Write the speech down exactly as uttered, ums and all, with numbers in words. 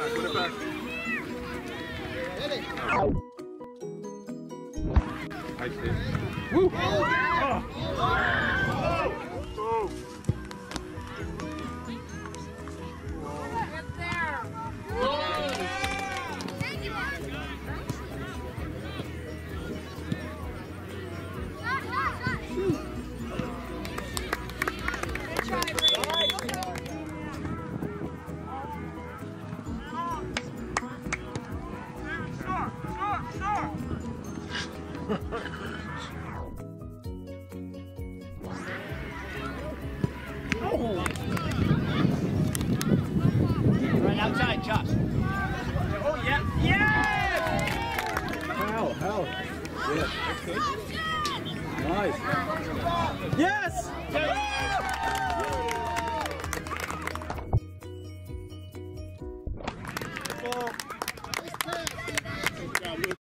back, put it back. Hit it. Nice hit. Woo! Oh! Oh! Oh! Get there! Right outside, Josh. Oh, yeah. Yes! How? How? Yeah, that's good. Nice. Yes!